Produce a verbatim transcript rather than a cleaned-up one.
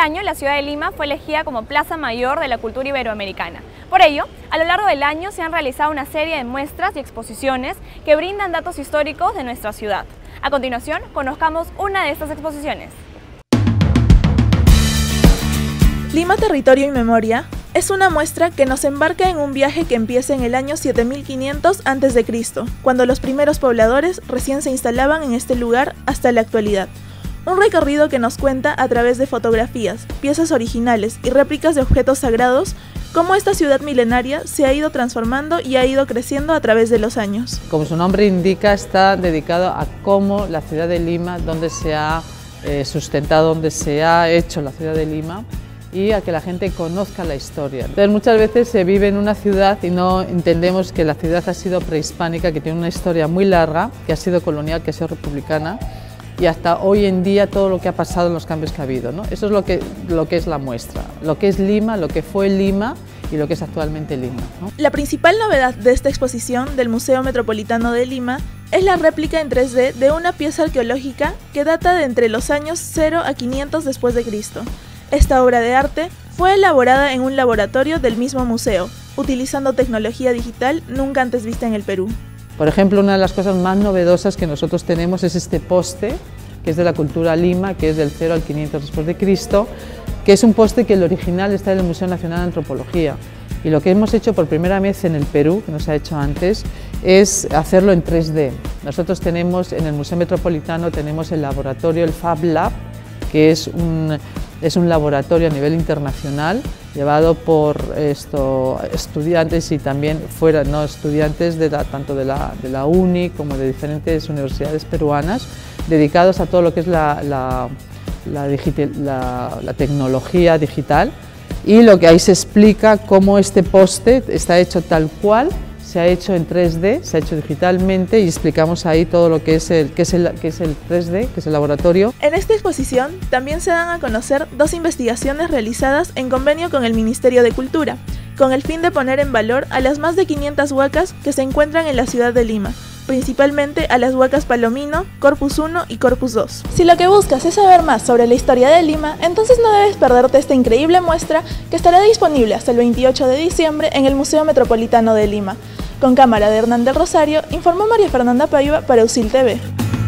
año la ciudad de Lima fue elegida como Plaza Mayor de la Cultura Iberoamericana. Por ello, a lo largo del año se han realizado una serie de muestras y exposiciones que brindan datos históricos de nuestra ciudad. A continuación, conozcamos una de estas exposiciones. Lima, Territorio y Memoria es una muestra que nos embarca en un viaje que empieza en el año siete mil quinientos antes de Cristo, cuando los primeros pobladores recién se instalaban en este lugar hasta la actualidad. Un recorrido que nos cuenta a través de fotografías, piezas originales y réplicas de objetos sagrados, cómo esta ciudad milenaria se ha ido transformando y ha ido creciendo a través de los años. Como su nombre indica, está dedicado a cómo la ciudad de Lima, donde se ha eh, sustentado, donde se ha hecho la ciudad de Lima, y a que la gente conozca la historia. Entonces, muchas veces se vive en una ciudad y no entendemos que la ciudad ha sido prehispánica, que tiene una historia muy larga, que ha sido colonial, que ha sido republicana, y hasta hoy en día todo lo que ha pasado en los cambios que ha habido, ¿no? Eso es lo que, lo que es la muestra, lo que es Lima, lo que fue Lima y lo que es actualmente Lima, ¿no? La principal novedad de esta exposición del Museo Metropolitano de Lima es la réplica en tres D de una pieza arqueológica que data de entre los años cero a quinientos después de Cristo. Esta obra de arte fue elaborada en un laboratorio del mismo museo, utilizando tecnología digital nunca antes vista en el Perú. Por ejemplo, una de las cosas más novedosas que nosotros tenemos es este poste, que es de la cultura Lima, que es del cero al quinientos después de Cristo, que es un poste que el original está en el Museo Nacional de Antropología. Y lo que hemos hecho por primera vez en el Perú, que no se ha hecho antes, es hacerlo en tres D. Nosotros tenemos en el Museo Metropolitano tenemos el laboratorio, el Fab Lab, que es un, es un laboratorio a nivel internacional llevado por esto, estudiantes y también fuera, no estudiantes de la, tanto de la, de la UNI como de diferentes universidades peruanas, dedicados a todo lo que es la, la, la, digital, la, la tecnología digital, y lo que ahí se explica cómo este poste está hecho tal cual, se ha hecho en tres D, se ha hecho digitalmente, y explicamos ahí todo lo que es el, que es el, que es el tres D, que es el laboratorio. En esta exposición también se dan a conocer dos investigaciones realizadas en convenio con el Ministerio de Cultura, con el fin de poner en valor a las más de quinientas huacas que se encuentran en la ciudad de Lima, principalmente a las huacas Palomino, Corpus uno y Corpus dos. Si lo que buscas es saber más sobre la historia de Lima, entonces no debes perderte esta increíble muestra que estará disponible hasta el veintiocho de diciembre en el Museo Metropolitano de Lima. Con cámara de Hernán del Rosario, informó María Fernanda Paiva para USIL T V.